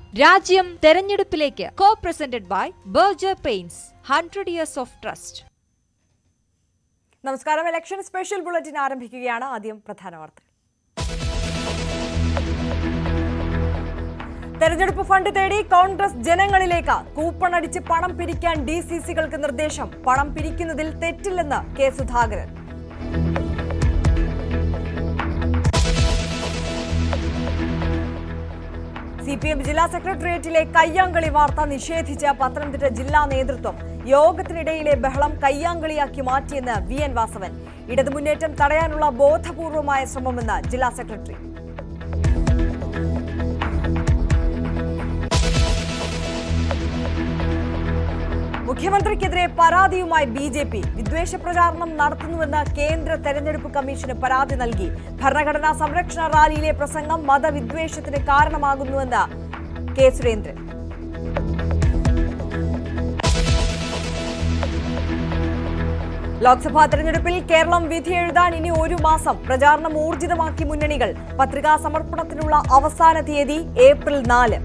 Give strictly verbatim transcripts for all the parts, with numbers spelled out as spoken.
രാജ്യം തെരഞ്ഞെടുപ്പിലേക്ക്. Co presented by Berger paints, hundred years of trust. നമസ്കാരം. ഇലക്ഷൻ സ്പെഷ്യൽ ബുള്ളറ്റിൻ ആരംഭിക്കുകയാണ്. ആദ്യം പ്രധാന വാർത്തകൾ. തെരഞ്ഞെടുപ്പ് ഫണ്ട് തേടി കോൺഗ്രസ് ജനങ്ങളിലേക്ക്. കൂപ്പൺ അടിച്ച് പണം പിരിക്കാൻ ഡി സി സികൾക്ക് നിർദ്ദേശം. പണം പിരിക്കുന്നതിൽ തെറ്റില്ലെന്ന് K Sudhakaran. C P M ജില്ലാ സെക്രട്ടേറിയറ്റിലെ കയ്യാങ്കളി വാർത്ത നിഷേധിച്ച പത്തനംതിട്ട ജില്ലാ നേതൃത്വം. യോഗത്തിനിടയിലെ ബഹളം കയ്യാങ്കളിയാക്കി മാറ്റിയെന്ന് വി എൻ വാസവൻ. ഇടതുമുന്നേറ്റം തടയാനുള്ള ബോധപൂർവമായ ശ്രമമെന്ന് ജില്ലാ സെക്രട്ടറി. മുഖ്യമന്ത്രിക്കെതിരെ പരാതിയുമായി ബി ജെ പി. വിദ്വേഷ പ്രചാരണം നടത്തുന്നുവെന്ന് കേന്ദ്ര തെരഞ്ഞെടുപ്പ് കമ്മീഷന് പരാതി നൽകി. ഭരണഘടനാ സംരക്ഷണ റാലിയിലെ പ്രസംഗം മതവിദ്വേഷത്തിന് കാരണമാകുന്നുവെന്ന് കെ സുരേന്ദ്രൻ. ലോക്സഭാ തെരഞ്ഞെടുപ്പിൽ കേരളം വിധിയെഴുതാൻ ഇനി ഒരു മാസം. പ്രചാരണം ഊർജിതമാക്കി മുന്നണികൾ. പത്രികാ സമർപ്പണത്തിനുള്ള അവസാന തീയതി ഏപ്രിൽ നാല്.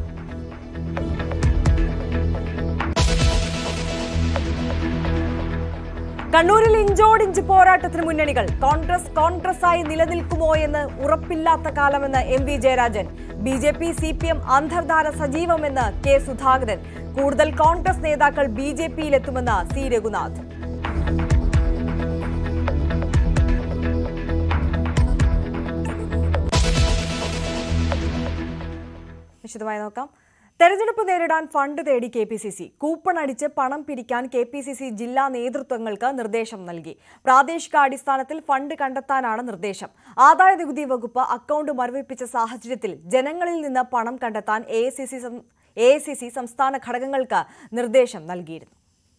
കണ്ണൂരിൽ ഇഞ്ചോടിഞ്ച് പോരാട്ടത്തിന് മുന്നണികൾ. കോൺഗ്രസ് കോൺഗ്രസായി നിലനിൽക്കുമോ എന്ന് ഉറപ്പില്ലാത്ത കാലമെന്ന് M V Jayarajan. B J P C P M അന്തർധാര സജീവമെന്ന് കെ സുധാകരൻ. കൂടുതൽ കോൺഗ്രസ് നേതാക്കൾ ബി ജെ പിയിലെത്തുമെന്ന് സി രഘുനാഥ്. വിശദമായി നോക്കാം. തെരഞ്ഞെടുപ്പ് നേരിടാൻ ഫണ്ട് തേടി K P C C. Coupon അടിച്ച് പണം പിരിക്കാൻ കെ പി സി സി ജില്ലാ നേതൃത്വങ്ങൾക്ക് നിർദ്ദേശം നൽകി. പ്രാദേശികാടിസ്ഥാനത്തിൽ ഫണ്ട് കണ്ടെത്താനാണ് നിർദ്ദേശം. ആദായ നികുതി വകുപ്പ് അക്കൗണ്ട് മരവിപ്പിച്ച സാഹചര്യത്തിൽ ജനങ്ങളിൽ നിന്ന് പണം കണ്ടെത്താൻ എ ഐ സി സി സംസ്ഥാന ഘടകങ്ങൾക്ക് നിർദ്ദേശം നൽകിയിരുന്നു.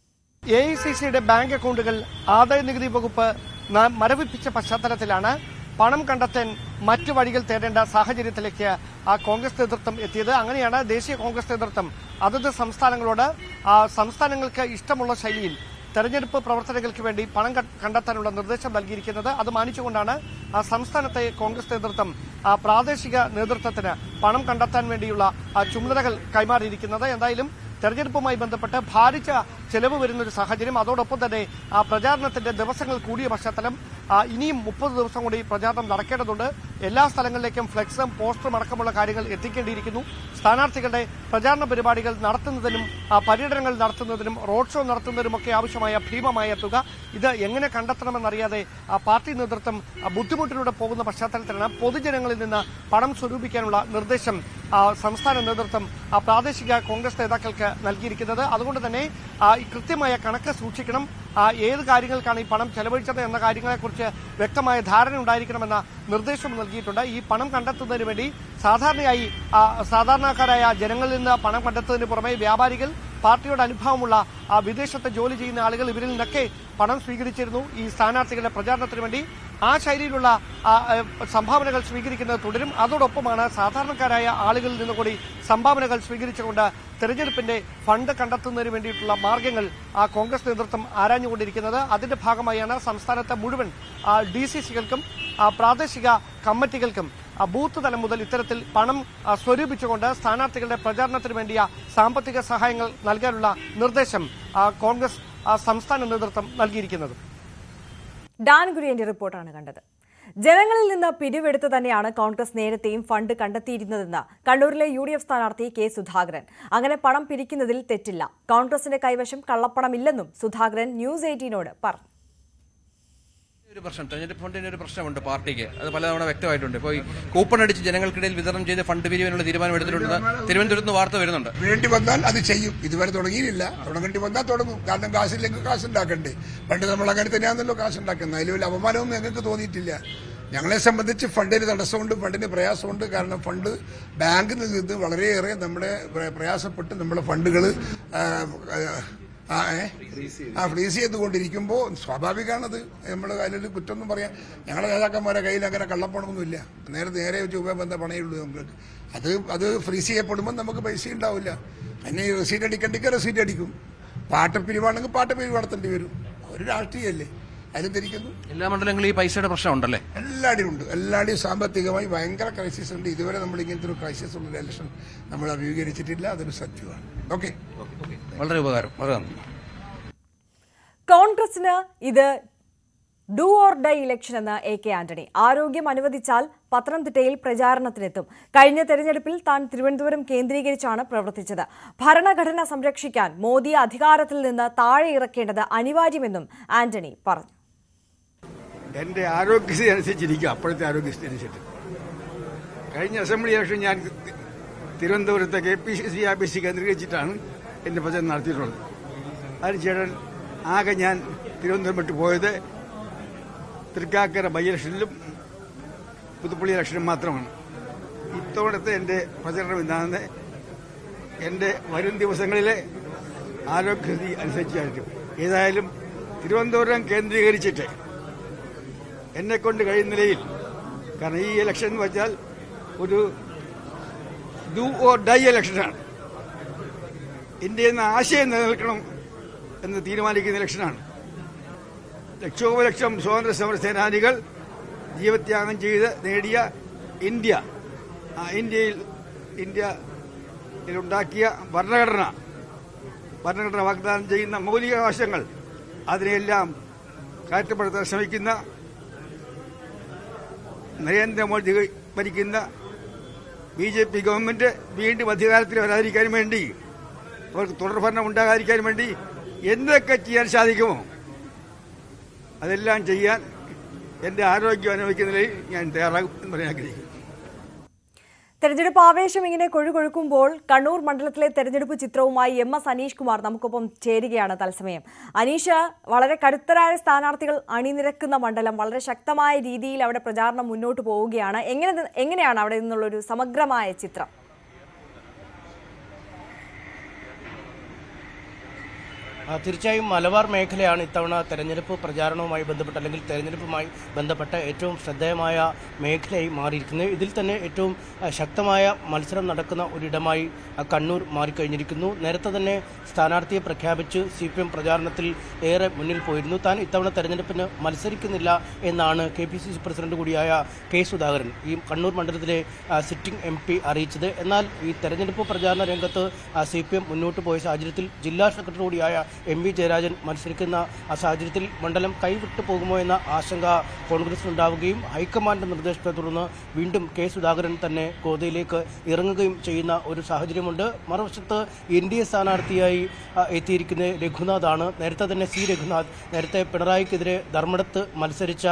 എ ഐ സി സിയുടെ ബാങ്ക് അക്കൗണ്ടുകൾ ആദായ നികുതി വകുപ്പ് മരവിപ്പിച്ച പശ്ചാത്തലത്തിലാണ് പണം കണ്ടെത്താൻ മറ്റു വഴികൾ തേടേണ്ട സാഹചര്യത്തിലേക്ക് ആ കോൺഗ്രസ് നേതൃത്വം എത്തിയത്. അങ്ങനെയാണ് ദേശീയ കോൺഗ്രസ് നേതൃത്വം അതത് സംസ്ഥാനങ്ങളോട് സംസ്ഥാനങ്ങൾക്ക് ഇഷ്ടമുള്ള ശൈലിയിൽ തെരഞ്ഞെടുപ്പ് പ്രവർത്തനങ്ങൾക്ക് വേണ്ടി പണം കണ്ടെത്താനുള്ള നിർദ്ദേശം നൽകിയിരിക്കുന്നത്. അത് മാനിച്ചുകൊണ്ടാണ് സംസ്ഥാനത്തെ കോൺഗ്രസ് നേതൃത്വം പ്രാദേശിക നേതൃത്വത്തിന് പണം കണ്ടെത്താൻ വേണ്ടിയുള്ള ചുമതലകൾ കൈമാറിയിരിക്കുന്നത്. എന്തായാലും തെരഞ്ഞെടുപ്പുമായി ബന്ധപ്പെട്ട് ഭാരിച്ച ചെലവ് വരുന്ന ഒരു സാഹചര്യം, അതോടൊപ്പം തന്നെ ആ പ്രചാരണത്തിന്റെ ദിവസങ്ങൾ കൂടിയ പശ്ചാത്തലം, ഇനിയും മുപ്പത് ദിവസം കൂടി പ്രചാരണം നടക്കേണ്ടതുണ്ട്. എല്ലാ സ്ഥലങ്ങളിലേക്കും ഫ്ലെക്സും പോസ്റ്ററും അടക്കമുള്ള കാര്യങ്ങൾ എത്തിക്കേണ്ടിയിരിക്കുന്നു. സ്ഥാനാർത്ഥികളുടെ പ്രചാരണ പരിപാടികൾ നടത്തുന്നതിനും പര്യടനങ്ങൾ നടത്തുന്നതിനും റോഡ് ഷോ നടത്തുന്നതിനുമൊക്കെ ആവശ്യമായ ഭീമമായ തുക ഇത് എങ്ങനെ കണ്ടെത്തണമെന്നറിയാതെ പാർട്ടി നേതൃത്വം ബുദ്ധിമുട്ടിലൂടെ പോകുന്ന പശ്ചാത്തലത്തിലാണ് പൊതുജനങ്ങളിൽ നിന്ന് പണം സ്വരൂപിക്കാനുള്ള നിർദ്ദേശം സംസ്ഥാന നേതൃത്വം പ്രാദേശിക കോൺഗ്രസ് നേതാക്കൾക്ക് നൽകിയിരിക്കുന്നത്. അതുകൊണ്ട് തന്നെ കൃത്യമായ കണക്ക് സൂക്ഷിക്കണം. ഏത് കാര്യങ്ങൾക്കാണ് ഈ പണം ചെലവഴിച്ചത് എന്ന കാര്യങ്ങളെക്കുറിച്ച് വ്യക്തമായ ധാരണ ഉണ്ടായിരിക്കണമെന്ന നിർദ്ദേശം നൽകിയിട്ടുണ്ട്. ഈ പണം കണ്ടെത്തുന്നതിന് വേണ്ടി സാധാരണയായി സാധാരണക്കാരായ ജനങ്ങളിൽ നിന്ന് പണം കണ്ടെത്തുന്നതിന് പുറമെ വ്യാപാരികൾ, പാർട്ടിയോട് അനുഭവമുള്ള വിദേശത്ത് ജോലി ചെയ്യുന്ന ആളുകൾ, ഇവരിൽ നിന്നൊക്കെ പണം സ്വീകരിച്ചിരുന്നു ഈ സ്ഥാനാർത്ഥികളുടെ പ്രചാരണത്തിന് വേണ്ടി. ആ ശൈലിയിലുള്ള സംഭാവനകൾ സ്വീകരിക്കുന്നത് തുടരും. അതോടൊപ്പമാണ് സാധാരണക്കാരായ ആളുകളിൽ നിന്ന് കൂടി സംഭാവനകൾ സ്വീകരിച്ചുകൊണ്ട് തെരഞ്ഞെടുപ്പിന്റെ ഫണ്ട് കണ്ടെത്തുന്നതിന് വേണ്ടിയിട്ടുള്ള മാർഗങ്ങൾ കോൺഗ്രസ് നേതൃത്വം ആരാഞ്ഞുകൊണ്ടിരിക്കുന്നത്. അതിന്റെ ഭാഗമായാണ് സംസ്ഥാനത്തെ മുഴുവൻ ഡി സി സികൾക്കും പ്രാദേശിക കമ്മിറ്റികൾക്കും ബൂത്ത് തലം മുതൽ ഇത്തരത്തിൽ പണം സ്വരൂപിച്ചുകൊണ്ട് സ്ഥാനാർത്ഥികളുടെ പ്രചാരണത്തിന് വേണ്ടിയ സാമ്പത്തിക സഹായങ്ങൾ നൽകാനുള്ള നിർദ്ദേശം കോൺഗ്രസ് സംസ്ഥാന നേതൃത്വം നൽകിയിരിക്കുന്നത്. ഡാൻ കുര്യന്റെ റിപ്പോർട്ടാണ് കണ്ടത്. ജനങ്ങളിൽ നിന്ന് പിരിവെടുത്ത് തന്നെയാണ് കോൺഗ്രസ് നേരത്തെയും ഫണ്ട് കണ്ടെത്തിയിരുന്നതെന്ന് കണ്ണൂരിലെ യു ഡി എഫ് സ്ഥാനാർത്ഥി കെ സുധാകരൻ. അങ്ങനെ പണം പിരിക്കുന്നതിൽ തെറ്റില്ല. കോൺഗ്രസിന്റെ കൈവശം കള്ളപ്പണമില്ലെന്നും സുധാകരൻ ന്യൂസ് എയ്റ്റീനോട് പറഞ്ഞു. ഒരു പ്രശ്നം തെരഞ്ഞെടുപ്പ് ഫണ്ടിന് ഒരു പ്രശ്നമുണ്ട് പാർട്ടിക്ക്, അത് പലതവണ വ്യക്തമായിട്ടുണ്ട്. ഇപ്പോൾ ഈ കൂപ്പൺ അടിച്ച് ജനങ്ങൾക്കിടയിൽ വിതരണം ചെയ്ത് ഫണ്ട് പിരിവിനുള്ള തീരുമാനം എടുത്തിട്ടുണ്ടെന്ന് തിരുവനന്തപുരത്ത് നിന്ന് വാർത്ത വരുന്നുണ്ട്. വേണ്ടി വന്നാൽ അത് ചെയ്യും. ഇതുവരെ തുടങ്ങിയില്ല. തുടങ്ങേണ്ടി വന്നാൽ തുടങ്ങും. കാരണം കാശില്ലെങ്കിൽ കാശുണ്ടാക്കണ്ടേ. പണ്ട് നമ്മൾ അങ്ങനെ തന്നെയാണല്ലോ കാശുണ്ടാക്കുന്നത്. അതിൽ വലിയ അപമാനമൊന്നും ഞങ്ങൾക്ക് തോന്നിയിട്ടില്ല. ഞങ്ങളെ സംബന്ധിച്ച് ഫണ്ടിന് തടസ്സമുണ്ട്, ഫണ്ടിന് പ്രയാസമുണ്ട്. കാരണം ഫണ്ട് ബാങ്കിൽ നിന്ന് വളരെയേറെ നമ്മുടെ പ്രയാസപ്പെട്ട് നമ്മുടെ ഫണ്ടുകൾ ആ ആ ഫ്രീസ് ചെയ്തുകൊണ്ടിരിക്കുമ്പോൾ സ്വാഭാവികമാണത്. നമ്മൾ അതിലൊരു കുറ്റമൊന്നും പറയാം. ഞങ്ങളുടെ നേതാക്കന്മാരുടെ കയ്യിൽ അങ്ങനെ കള്ളപ്പണമൊന്നുമില്ല. നേരെ നേരെ രൂപ ബന്ധ പണയേ ഉള്ളൂ നമുക്ക്. അത് അത് ഫ്രീസ് ചെയ്യപ്പെടുമ്പോൾ നമുക്ക് പൈസ ഉണ്ടാവില്ല. അതിന് റെസീറ്റ് അടിക്കണ്ടെങ്കിൽ റെസീറ്റ് അടിക്കും. പാട്ടപ്പിരിവാണെങ്കിൽ പാട്ടപ്പിരിവ് നടത്തേണ്ടി വരും. ഒരു രാഷ്ട്രീയമല്ലേ. അതിലും തിരിക്കുന്നു. എല്ലാ മണ്ഡലങ്ങളിലും ഈ പൈസയുടെ പ്രശ്നം ഉണ്ടല്ലേ? എല്ലാവരും ഉണ്ട്. എല്ലാവരുടെയും സാമ്പത്തികമായി ഭയങ്കര ക്രൈസിസ് ഉണ്ട്. ഇതുവരെ നമ്മൾ ഇങ്ങനത്തെ ഒരു ക്രൈസിസ് ഉള്ള ഇലക്ഷൻ നമ്മൾ അഭിമുഖീകരിച്ചിട്ടില്ല. അതൊരു സത്യമാണ്. ഓക്കെ, വളരെ ഉപകാരം. വളരെ നന്ദി. കോൺഗ്രസിന് ഇത് ഡു ഓർ ഡൈ ഇലക്ഷൻ എന്ന് എ കെ ആന്റണി. ആരോഗ്യം അനുവദിച്ചാൽ പത്തനംതിട്ടയിൽ പ്രചാരണത്തിനെത്തും. കഴിഞ്ഞ തെരഞ്ഞെടുപ്പിൽ താൻ തിരുവനന്തപുരം കേന്ദ്രീകരിച്ചാണ് പ്രവർത്തിച്ചത്. ഭരണഘടന സംരക്ഷിക്കാൻ മോദിയെ അധികാരത്തിൽ നിന്ന് താഴെ ഇറക്കേണ്ടത് അനിവാര്യമെന്നും ആന്റണി പറഞ്ഞു. എന്റെ ആരോഗ്യസ്ഥിതി അനുസരിച്ചിരിക്കും, അപ്പോഴത്തെ ആരോഗ്യസ്ഥിതി അനുസരിച്ച്. കഴിഞ്ഞ അസംബ്ലി ഇലക്ഷൻ ഞാൻ തിരുവനന്തപുരത്തെ K P C C office കേന്ദ്രീകരിച്ചിട്ടാണ് എന്റെ പ്രചരണം നടത്തിയിട്ടുള്ളത്. അതിനുശേഷം ആകെ ഞാൻ തിരുവനന്തപുരം വിട്ടു പോയത് തൃക്കാക്കര ബൈ ഇലക്ഷനിലും പുതുപ്പള്ളി ഇലക്ഷനും മാത്രമാണ്. ഇത്തവണത്തെ എന്റെ പ്രചരണം എന്താണെന്ന് എന്റെ വരും ദിവസങ്ങളിലെ ആരോഗ്യസ്ഥിതി അനുസരിച്ചായിരിക്കും. ഏതായാലും തിരുവനന്തപുരം കേന്ദ്രീകരിച്ചിട്ട് എന്നെ കൊണ്ട് കഴിയുന്ന നിലയിൽ, കാരണം ഈ ഇലക്ഷൻ എന്ന് വെച്ചാൽ ഒരു ഡു ഓർ ഡൈ ഇലക്ഷനാണ്. ഇന്ത്യയിൽ നിന്ന് ആശയം നിലനിൽക്കണം എന്ന് തീരുമാനിക്കുന്ന ഇലക്ഷനാണ്. ലക്ഷോപലക്ഷം സ്വാതന്ത്ര്യ സമര സേനാനികൾ ജീവത്യാഗം ചെയ്ത് നേടിയ ഇന്ത്യ, ആ ഇന്ത്യയിൽ ഇന്ത്യയിലുണ്ടാക്കിയ ഭരണഘടന ഭരണഘടന വാഗ്ദാനം ചെയ്യുന്ന മൗലികാവകാശങ്ങൾ അതിനെല്ലാം കാറ്റപ്പെടുത്താൻ ശ്രമിക്കുന്ന നരേന്ദ്രമോദി ഭരിക്കുന്ന ബി ജെ പി ഗവൺമെന്റ് വീണ്ടും അധികാരത്തിൽ വരാതിരിക്കാൻ വേണ്ടി, അവർക്ക് തുടർഭരണം ഉണ്ടാകാതിരിക്കാൻ വേണ്ടി എന്തൊക്കെ ചെയ്യാൻ സാധിക്കുമോ അതെല്ലാം ചെയ്യാൻ എന്റെ ആരോഗ്യം അനുഭവിക്കുന്നതിൽ ഞാൻ തയ്യാറാകും എന്ന് പറയാൻ ആഗ്രഹിക്കുന്നു. തെരഞ്ഞെടുപ്പ് ആവേശം ഇങ്ങനെ കൊഴുകൊഴുക്കുമ്പോൾ കണ്ണൂർ മണ്ഡലത്തിലെ തെരഞ്ഞെടുപ്പ് ചിത്രവുമായി എം എസ് അനീഷ് കുമാർ നമുക്കൊപ്പം ചേരുകയാണ് തത്സമയം. അനീഷ്, വളരെ കരുത്തരായ സ്ഥാനാർത്ഥികൾ അണിനിരക്കുന്ന മണ്ഡലം, വളരെ ശക്തമായ രീതിയിൽ അവിടെ പ്രചാരണം മുന്നോട്ട് പോവുകയാണ്. എങ്ങനെ എങ്ങനെയാണ് അവിടെ നിന്നുള്ളൊരു സമഗ്രമായ ചിത്രം? തീർച്ചയായും മലബാർ മേഖലയാണ് ഇത്തവണ തെരഞ്ഞെടുപ്പ് പ്രചാരണവുമായി ബന്ധപ്പെട്ട് അല്ലെങ്കിൽ തെരഞ്ഞെടുപ്പുമായി ബന്ധപ്പെട്ട ഏറ്റവും ശ്രദ്ധേയമായ മേഖലയായി മാറിയിരിക്കുന്നത്. ഇതിൽ തന്നെ ഏറ്റവും ശക്തമായ മത്സരം നടക്കുന്ന ഒരിടമായി കണ്ണൂർ മാറിക്കഴിഞ്ഞിരിക്കുന്നു. നേരത്തെ തന്നെ സ്ഥാനാർത്ഥിയെ പ്രഖ്യാപിച്ച് സി പി എം പ്രചാരണത്തിൽ ഏറെ മുന്നിൽ പോയിരുന്നു. താൻ ഇത്തവണ തെരഞ്ഞെടുപ്പിന് മത്സരിക്കുന്നില്ല എന്നാണ് K P C C president കൂടിയായ കെ സുധാകരൻ ഈ കണ്ണൂർ മണ്ഡലത്തിലെ സിറ്റിംഗ് എം പി അറിയിച്ചത്. എന്നാൽ ഈ തെരഞ്ഞെടുപ്പ് പ്രചാരണ രംഗത്ത് സി പി എം മുന്നോട്ട് പോയ സാഹചര്യത്തിൽ ജില്ലാ സെക്രട്ടറി കൂടിയായ എം വി ജയരാജൻ മത്സരിക്കുന്ന സാഹചര്യത്തിൽ മണ്ഡലം കൈവിട്ടു പോകുമോ എന്ന ആശങ്ക കോൺഗ്രസിനുണ്ടാവുകയും ഹൈക്കമാൻഡ് നിർദ്ദേശത്തെ തുടർന്ന് വീണ്ടും കെ സുധാകരൻ തന്നെ ഗോദയിലേക്ക് ഇറങ്ങുകയും ചെയ്യുന്ന ഒരു സാഹചര്യമുണ്ട്. മറുവശത്ത് എൻ ഡി എ സ്ഥാനാർത്ഥിയായി എത്തിയിരിക്കുന്ന രഘുനാഥാണ്. നേരത്തെ തന്നെ സി രഘുനാഥ് നേരത്തെ പിണറായിക്കെതിരെ ധർമ്മടത്ത് മത്സരിച്ച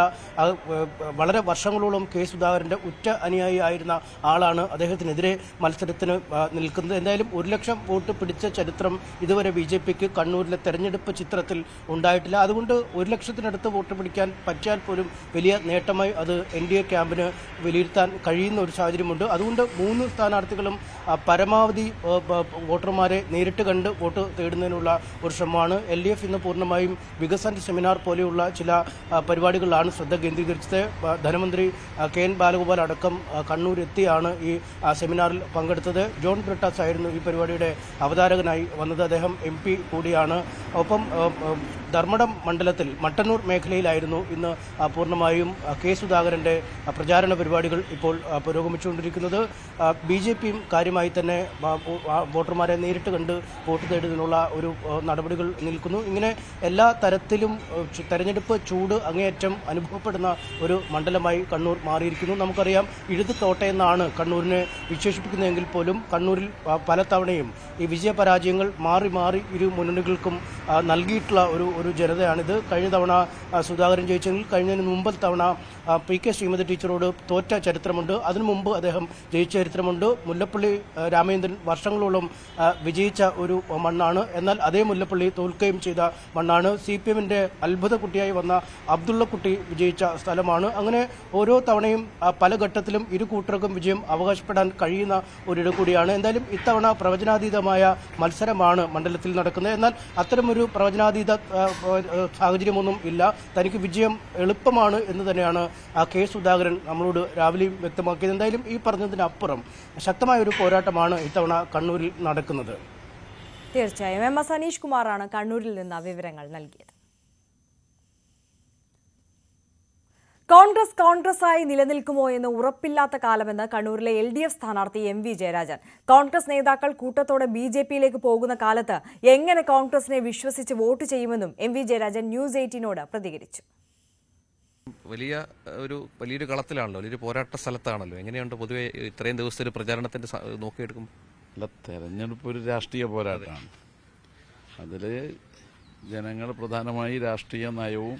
വളരെ വർഷങ്ങളോളം കെ സുധാകരൻ്റെ ഉറ്റ അനുയായി ആയിരുന്ന ആളാണ്. അദ്ദേഹത്തിനെതിരെ മത്സരത്തിന് നിൽക്കുന്നത്. എന്തായാലും ഒരു ലക്ഷം വോട്ട് പിടിച്ച ചരിത്രം ഇതുവരെ ബി ജെ പിക്ക് കണ്ണൂരിലെ തെരഞ്ഞെടുപ്പ് ചിത്രത്തിൽ ഉണ്ടായിട്ടില്ല. അതുകൊണ്ട് ഒരു ലക്ഷത്തിനടുത്ത് വോട്ട് പിടിക്കാൻ പറ്റിയാൽ പോലും വലിയ നേട്ടമായി അത് എൻ ഡി എ ക്യാമ്പിന് വിലയിരുത്താൻ കഴിയുന്ന ഒരു സാഹചര്യമുണ്ട്. അതുകൊണ്ട് മൂന്ന് സ്ഥാനാർത്ഥികളും പരമാവധി വോട്ടർമാരെ നേരിട്ട് കണ്ട് വോട്ട് തേടുന്നതിനുള്ള ഒരു ശ്രമമാണ്. എൽ ഡി എഫ് ഇന്ന് പൂർണ്ണമായും വികസന സെമിനാർ പോലെയുള്ള ചില പരിപാടികളിലാണ് ശ്രദ്ധ കേന്ദ്രീകരിച്ചത്. ധനമന്ത്രി കെ എൻ ബാലഗോപാൽ അടക്കം കണ്ണൂർ എത്തിയാണ് ഈ സെമിനാറിൽ പങ്കെടുത്തത്. ജോൺ ബ്രിട്ടാസ് ആയിരുന്നു ഈ പരിപാടിയുടെ അവതാരകനായി വന്നത്. അദ്ദേഹം എം പി കൂടിയാണ്. ഒപ്പം ധർമ്മടം മണ്ഡലത്തിൽ മട്ടന്നൂർ മേഖലയിലായിരുന്നു ഇന്ന് പൂർണ്ണമായും കെ സുധാകരൻ്റെ പ്രചാരണ പരിപാടികൾ ഇപ്പോൾ പുരോഗമിച്ചുകൊണ്ടിരിക്കുന്നത്. ബി ജെ പിയും കാര്യമായി തന്നെ വോട്ടർമാരെ നേരിട്ട് കണ്ട് വോട്ട് തേടുന്നതിനുള്ള ഒരു നടപടികൾ നിൽക്കുന്നു. ഇങ്ങനെ എല്ലാ തരത്തിലും തെരഞ്ഞെടുപ്പ് ചൂട് അങ്ങേയറ്റം അനുഭവപ്പെടുന്ന ഒരു മണ്ഡലമായി കണ്ണൂർ മാറിയിരിക്കുന്നു. നമുക്കറിയാം, ഇഴുത് തോട്ടയെന്നാണ് കണ്ണൂരിനെ വിശേഷിപ്പിക്കുന്നതെങ്കിൽ പോലും കണ്ണൂരിൽ പല തവണയും ഈ വിജയപരാജയങ്ങൾ മാറി മാറി ഇരു മുന്നണികൾക്കും നൽകിയിട്ടുള്ള ഒരു ഒരു ജനതയാണിത്. കഴിഞ്ഞ തവണ സുധാകരൻ ജയിച്ചെങ്കിൽ കഴിഞ്ഞതിന് മുമ്പത്തെ തവണ പി കെ ശ്രീമതി ടീച്ചറോട് തോറ്റ ചരിത്രമുണ്ട്. അതിനു മുമ്പ് അദ്ദേഹം ജയിച്ച ചരിത്രമുണ്ട്. മുല്ലപ്പള്ളി രാമചന്ദ്രൻ വർഷങ്ങളോളം വിജയിച്ച ഒരു മണ്ണാണ്. എന്നാൽ അതേ മുല്ലപ്പള്ളി തോൽക്കുകയും ചെയ്ത മണ്ണാണ്. സി പി എമ്മിൻ്റെ അത്ഭുത കുട്ടിയായി വന്ന അബ്ദുള്ളക്കുട്ടി വിജയിച്ച സ്ഥലമാണ്. അങ്ങനെ ഓരോ തവണയും പല ഘട്ടത്തിലും ഇരു കൂട്ടർക്കും വിജയം അവകാശപ്പെടാൻ കഴിയുന്ന ഒരിടം കൂടിയാണ്. എന്തായാലും ഇത്തവണ പ്രവചനാതീതമായ മത്സരമാണ് മണ്ഡലത്തിൽ നടക്കുന്നത്. എന്നാൽ അത്തരമൊരു പ്രവചനാതീത സാഹചര്യമൊന്നും ഇല്ല. തനിക്ക് വിജയം എളുപ്പമാണ് എന്ന് തന്നെയാണ് കെ സുധാകരൻ നമ്മളോട് രാവിലെയും വ്യക്തമാക്കിയത്. എന്തായാലും ഈ പറഞ്ഞതിനപ്പുറം ശക്തമായ ഒരു പോരാട്ടമാണ് ഇത്തവണ കണ്ണൂരിൽ നടക്കുന്നത്. തീർച്ചയായും എം എസ് അനീഷ് കുമാറാണ് കണ്ണൂരിൽ നിന്ന് വിവരങ്ങൾ നൽകിയത്. കോൺഗ്രസ് കോൺഗ്രസായി നിലനിൽക്കുമോ എന്ന് ഉറപ്പില്ലാത്ത കാലമെന്ന് കണ്ണൂരിലെ എൽ ഡി എഫ് സ്ഥാനാർത്ഥി എം വി ജയരാജൻ. കോൺഗ്രസ് നേതാക്കൾ കൂട്ടത്തോടെ ബി ജെ പിയിലേക്ക് പോകുന്ന കാലത്ത് എങ്ങനെ കോൺഗ്രസിനെ വിശ്വസിച്ച് വോട്ട് ചെയ്യുമെന്നും എം വി ജയരാജൻ ന്യൂസ് എയ്റ്റീനോട് പ്രതികരിച്ചു. വലിയ ഒരു വലിയൊരു കളത്തിലാണല്ലോ, വലിയൊരു പോരാട്ട സ്ഥലത്താണല്ലോ. എങ്ങനെയുണ്ട് പൊതുവെ ഇത്രയും ദിവസത്തെ ഒരു പ്രചാരണത്തിന്റെ നോക്കിയെടുക്കും? അല്ല, തെരഞ്ഞെടുപ്പ് ഒരു രാഷ്ട്രീയ പോരാട്ടമാണ്. അതിൽ ജനങ്ങൾ പ്രധാനമായി രാഷ്ട്രീയ നയവും